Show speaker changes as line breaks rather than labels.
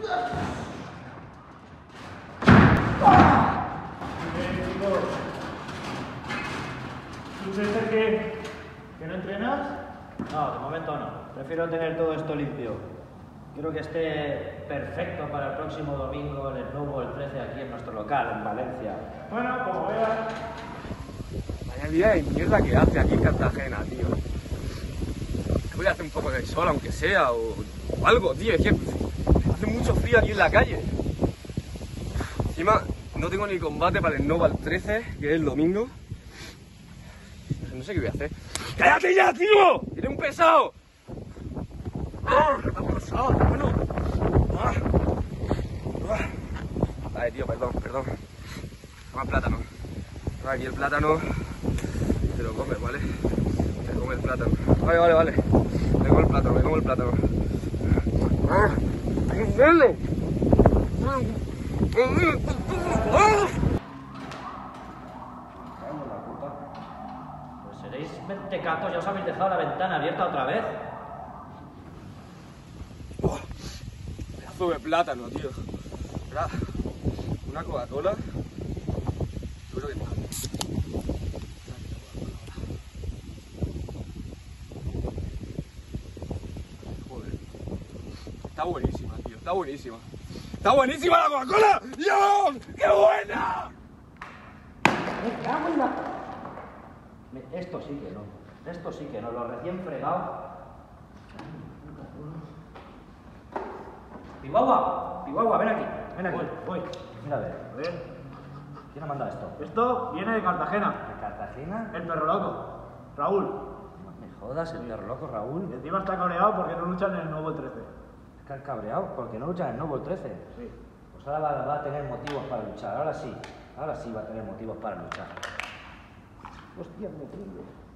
¿Tú crees que no entrenas?
No, de momento no. Prefiero tener todo esto limpio. Quiero que esté perfecto para el próximo domingo en el Snowball 13 aquí en nuestro local, en Valencia.
Bueno, como veas.
Vaya día de mierda que hace aquí en Cartagena, tío. Voy a hacer un poco de sol, aunque sea, o algo, tío. Es que hace mucho frío aquí en la calle. Encima, no tengo ni combate para el Snowball 13, que es el domingo. No sé qué voy a hacer. ¡Cállate ya, tío! ¡Eres un pesado! ¡Ah! ¿Qué te ha pasado, hermano? ¡Ah! ¡Ah! Vale, tío, perdón. Toma el plátano. Toma aquí el plátano. Te lo comes, ¿vale? Te comes el plátano. Vale. Me como el plátano. ¡Ah! ¡Velo!
Pues seréis mentecatos, ya os habéis dejado la ventana abierta otra vez.
Pedazo de plátano, tío. ¿Verdad? Una Coca-Cola. Seguro que no. Joder. Está buenísima, tío. Está buenísima. ¡Está buenísima la Coca-Cola! ¡Dios! ¡Qué buena!
Me cago en la... Esto sí que no, lo recién fregado. Pihuahua, ven aquí.
Voy.
Mira, a ver. ¿Quién ha mandado esto?
Esto viene de Cartagena.
¿De Cartagena?
El perro loco. Raúl.
No me jodas, el perro loco Raúl.
Y encima está cabreado porque no luchan en el nuevo 13.
Está cabreado porque no luchan en el Snowball 13.
Sí.
Pues ahora va a tener motivos para luchar. Ahora sí va a tener motivos para luchar. Hostia, me prende.